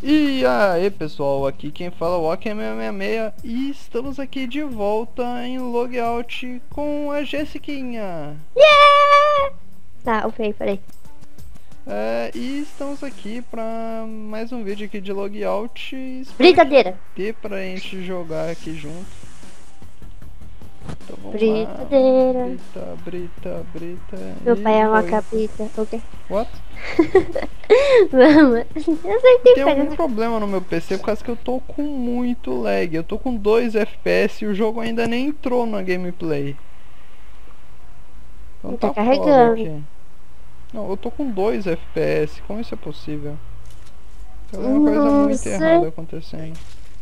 E aí pessoal, aqui quem fala é o Walker666 e estamos aqui de volta em Logout com a Jessiquinha. Yeah! Tá, ok, peraí. E estamos aqui para mais um vídeo aqui de Logout. Espero Brincadeira. que dê pra gente jogar aqui junto. Então vamos lá. Brincadeira. Brita. Meu E pai é uma foi. capita. Ok. What? Vamos. Eu sei que Tem algum pega. problema no meu PC por causa que eu tô com muito lag. Eu tô com 2 FPS e o jogo ainda nem entrou na gameplay. Então Tá tá foda carregando. aqui. Não, eu tô com 2 FPS. Como isso é possível? Tem alguma coisa muito errada acontecendo.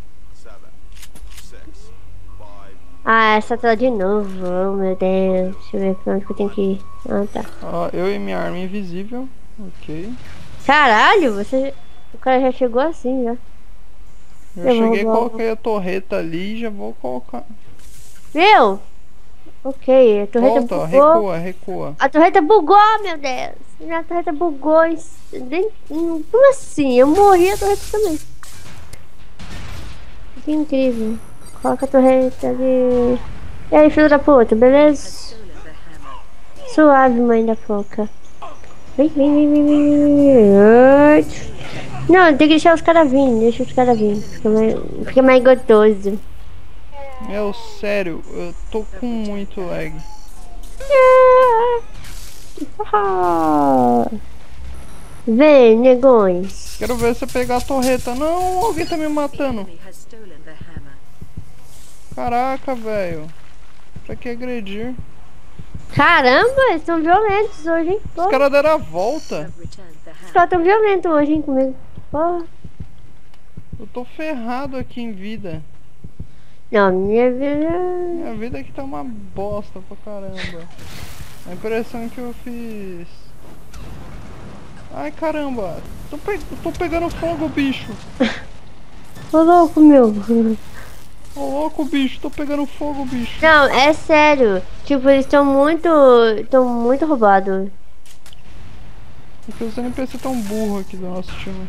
Ah, essa tela de novo. Oh, meu Deus. Deixa eu ver pra onde que eu tenho que ir. Ah, tá. Ó, eu e minha arma invisível. Ok. Caralho, você... O cara já chegou assim, já. Eu cheguei, vou roubar. coloquei a torreta ali e já vou colocar. Meu! Ok, a torreta Volta, ó, bugou. recua. A torreta bugou, meu Deus. Minha torreta bugou. Como assim? Eu morri, a torreta também. Que incrível. Coloca a torreta ali. E aí, filho da puta, beleza? Suave, mãe da foca. Vem. Ai. Não, tem que deixar os caras virem. Deixa os caras virem. Fica mais gostoso. Meu, sério, eu tô com muito lag. Vem, negões. Quero ver você pegar a torreta. Não, alguém tá me matando. Caraca, velho. Pra que agredir? Caramba, eles estão violentos hoje, hein? Os caras deram a volta. Os caras estão violentos hoje, hein, comigo. Porra. Eu tô ferrado aqui em vida. Não, minha vida... Minha vida aqui tá uma bosta pra caramba. A impressão que eu fiz... Ai, caramba. Tô pegando fogo, bicho. Ô, louco, meu. Ô, louco, bicho. Tô pegando fogo, bicho. Não, é sério. Tipo, eles estão muito... Estão muito roubados. Porque os NPC tão burro aqui do nosso time.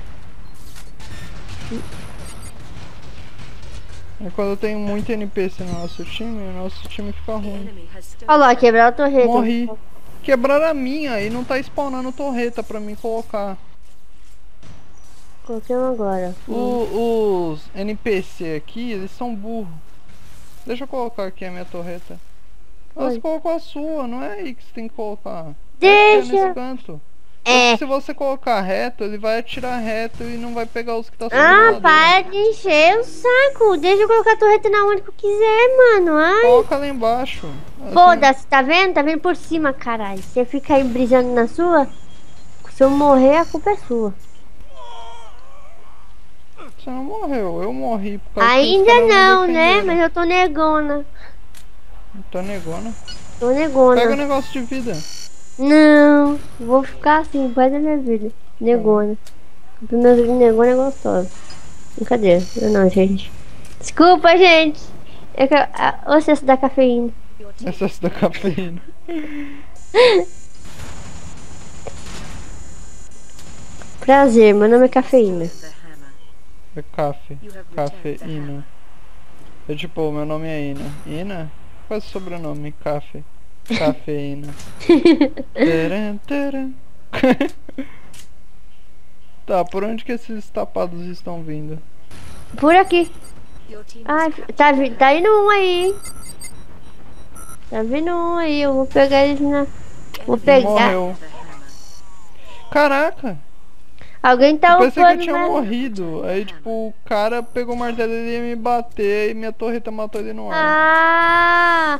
É quando tem muito NPC no nosso time, o nosso time fica ruim. Olha lá, quebraram a torreta. Morri. Quebraram a minha e não tá spawnando torreta pra mim colocar. Coloquei um agora. Os NPC aqui, eles são burros. Deixa eu colocar aqui a minha torreta. Você colocou a sua, não é aí que você tem que colocar. Deixa. É nesse canto. É. Se você colocar reto, ele vai atirar reto e não vai pegar os que tá subindo Ah, lá para dentro. de encher o saco. Deixa eu colocar a torreta na onde que eu quiser, mano. Ai. Coloca lá embaixo. Assim, Foda-se, tá vendo? Tá vendo por cima, caralho. Você fica aí brisando na sua. Se eu morrer, a culpa é sua. você não morreu, eu morri por causa que os Ainda caras não, né? defenderam. Mas eu tô negona. Tá negona. Tô negona. Pega o negócio de vida. Não, vou ficar assim, o resto da minha vida. Negona. O primeiro negona é gostoso. Brincadeira, eu não, gente. Desculpa, gente. É que o excesso da cafeína. Excesso da cafeína. Prazer, meu nome é Cafeína. É cafeína. É tipo, meu nome é Ina. Ina? Qual é o sobrenome? Cafeína. Taran. Tá, por onde que esses tapados estão vindo? Por aqui. Ah, tá indo um aí, hein? Tá vindo um aí, eu vou pegar eles na... Vou pegar. Morreu. Caraca! Alguém tá Eu pensei que eu upando, tinha né? morrido. Aí, tipo, o cara pegou o martelo e ia me bater e minha torreta matou ele no ar. Ah!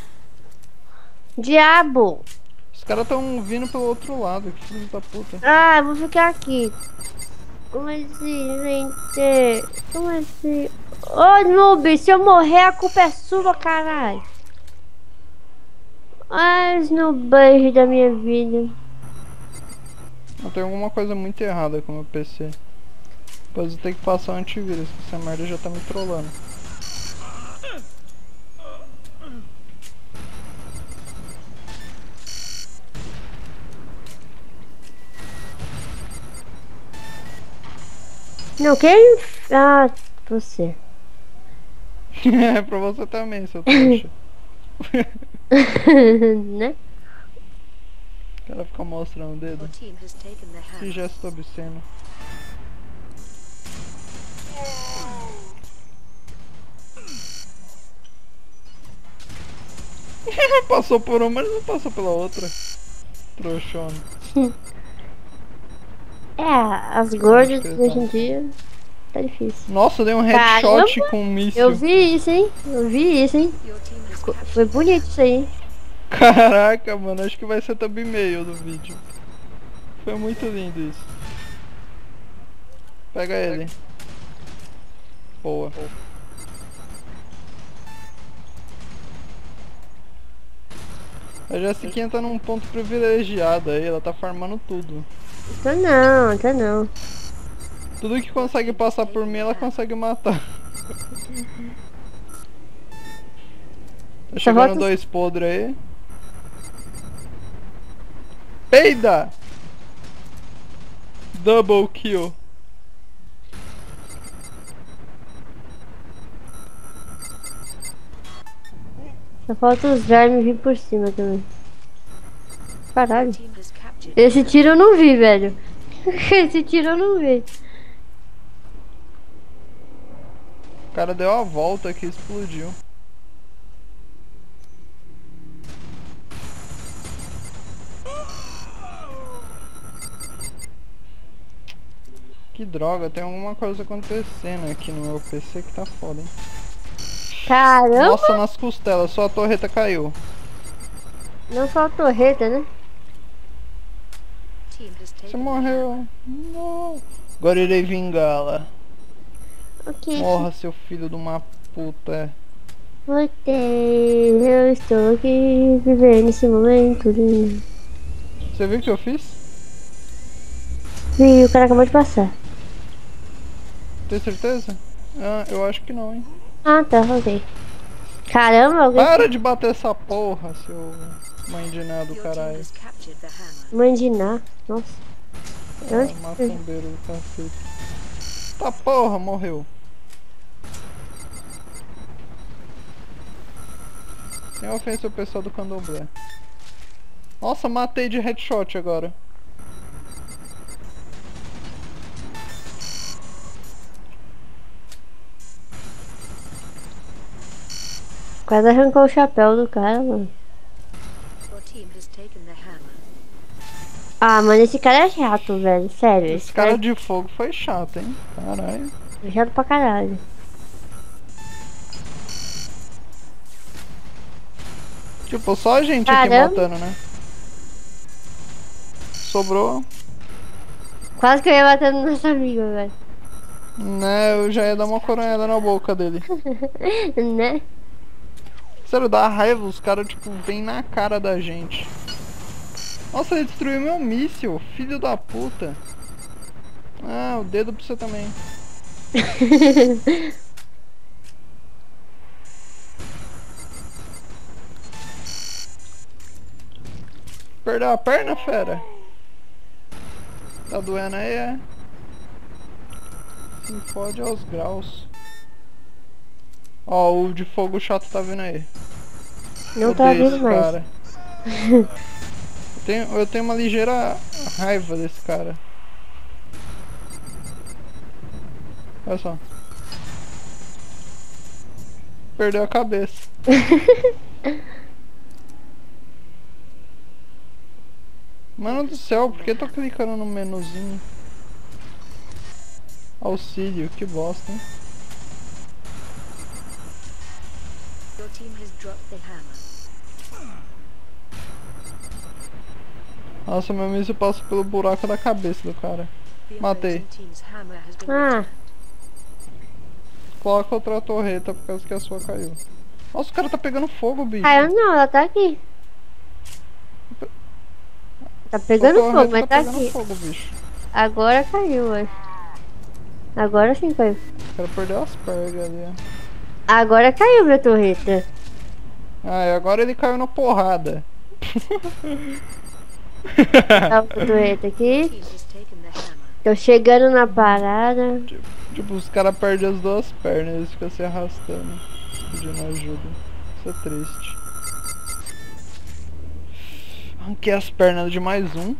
Diabo! Os caras tão vindo pelo outro lado, que filho da puta. Ah, eu vou ficar aqui. Como assim, gente? Como assim? Ô, noob, se eu morrer, a culpa é sua, caralho. Ai, os noobs da minha vida. Tem alguma coisa muito errada com o meu PC. Depois eu tenho que passar o antivírus, que essa merda já tá me trollando. Não, quem... Ah, você. É pra você também, seu trouxa. Né? O cara fica mostrando o dedo. Your team has taken the Que hammer. gesto obsceno. Passou por uma, mas não passou pela outra. Trouxona. É, as gordas que ele hoje tá. em dia tá difícil. Nossa, dei um headshot Caramba! com um míssil. Eu vi isso, hein? Eu vi isso, hein? Your team has captured. Foi bonito isso aí. Caraca, mano, acho que vai ser thumbnail do vídeo. Foi muito lindo isso. Pega ele. Boa. A Jessiquinha tá num ponto privilegiado aí, ela tá farmando tudo. Tô não. Tudo que consegue passar por mim, ela consegue matar. Tá chegando volta- 2 podres aí. Peida! Double kill. Só falta os vermes vir por cima também. Caralho. Team has captured. Esse tiro eu não vi, velho. Esse tiro eu não vi. O cara deu a volta aqui e explodiu. Que droga, tem alguma coisa acontecendo aqui no meu PC que tá foda, hein? Caramba! Nossa, nas costelas, só a torreta caiu. Não só a torreta, né? Team has taken Você the morreu. Não. Agora irei vingá-la. Ok. Morra, seu filho de uma puta. Voltei. Eu estou aqui vivendo esse momento lindo. Você viu o que eu fiz? Vi, o cara acabou de passar. Tem certeza? Ah, eu acho que não, hein? Ah, tá, ok. Caramba, alguém Para de bater essa porra, seu mãe de nada do Your team caralho. has captured the hammer. mandinar. Nossa. Onde? Macumbeiro do cacete. Tá porra, morreu. Sem ofensa ao pessoal do candomblé. Nossa, matei de headshot agora. Quase arrancou o chapéu do cara, mano. Your team has taken the hammer. Ah, mano, esse cara é chato, velho. Sério. Esse cara de fogo foi chato, hein? Caralho. é chato pra caralho. Tipo, só a gente aqui Caramba. matando, né? Sobrou. Quase que eu ia bater no nosso amigo, velho. Né, eu já ia dar uma coronhada na boca dele. Né? Sério, dá raiva, os caras, tipo, vêm na cara da gente. Nossa, ele destruiu meu míssil, filho da puta. Ah, o dedo pra você também. Perdeu a perna, fera? Tá doendo aí, é? Se fode aos graus. Ó, o de fogo chato tá vindo aí. Não Odeio tá vindo esse mais. cara. Eu tenho uma ligeira raiva desse cara. Olha só. Perdeu a cabeça. Mano do céu, por que eu tô clicando no menuzinho? Auxílio, que bosta, hein? Your team has dropped the hammer. Nossa, meu míssil passa pelo buraco da cabeça do cara. The Matei. opposing team's hammer has been Ah, Coloca outra torreta por causa que a sua caiu. Nossa, o cara tá pegando fogo, bicho. caiu não, ela tá aqui. Tá Sua pegando torreta fogo, mas tá pegando aqui. fogo, bicho. Agora caiu, acho. Agora sim caiu. O cara perdeu as pergas ali, ó. Agora caiu minha torreta. Ah, e agora ele caiu na porrada. Tá a torreta aqui. team has taken the hammer. Tô chegando na parada. Tipo, os caras perdem as duas pernas, eles ficam se arrastando, pedindo ajuda. Isso é triste. Arranquei as pernas de mais um.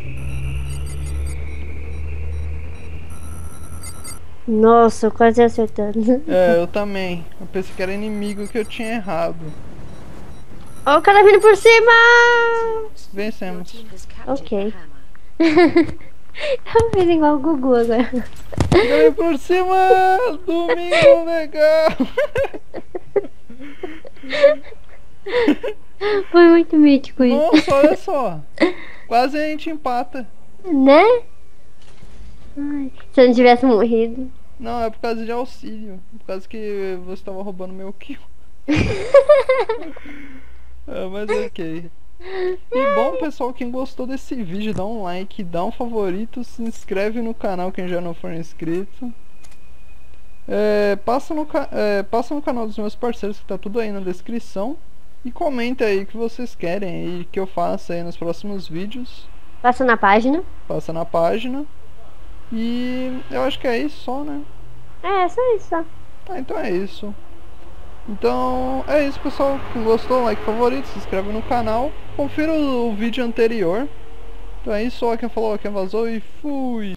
Nossa, quase acertando. É, eu também. Eu pensei que era inimigo que eu tinha errado. Ó, o cara vindo por cima! Your Vencemos. team has captured Okay. the hammer. Eu fiz igual o Gugu agora. Ganhei por cima! Domingo legal! Foi muito mítico isso. Nossa, olha só. Quase a gente empata. Né? Ai, se eu não tivesse morrido. Não, é por causa de auxílio. Por causa que você estava roubando meu kill. É, mas ok. E bom, pessoal, quem gostou desse vídeo, dá um like, dá um favorito, se inscreve no canal quem já não for inscrito. Passa no canal dos meus parceiros, que tá tudo aí na descrição. E comenta aí o que vocês querem e que eu faça aí nos próximos vídeos. Passa na página. Passa na página. E eu acho que é isso só, né? É, só isso. Ah, então é isso. Então é isso, pessoal. Quem gostou, like, favorito, se inscreve no canal. Confira o vídeo anterior. Então é isso, ó, quem falou, quem vazou e fui!